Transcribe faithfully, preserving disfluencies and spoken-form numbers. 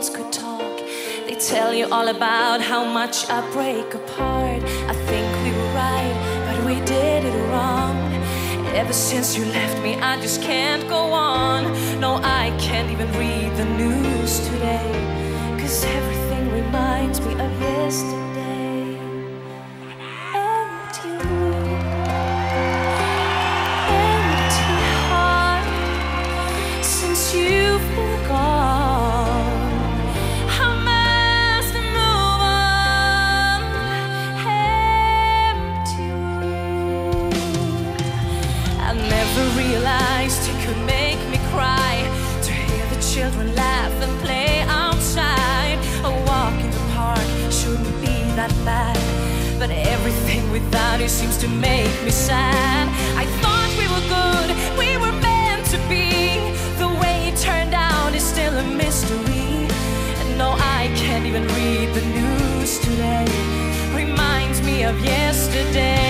walls could talk, they tell you all about how much I break apart. I think we were right, but we did it wrong. Ever since you left me, I just can't go on. No, I can't even read the news today, 'cause everything reminds me of yesterday. Empty room, empty heart, since you've been gone, I must move on. Empty room, I never realized you could make me cry, to hear the children laugh and play outside. A walk in the park shouldn't be that bad, but everything without you seems to make me sad. I thought we were good, we were meant to be. The way it turned out is still a mystery. And no, I can't even read the news today. Reminds me of yesterday.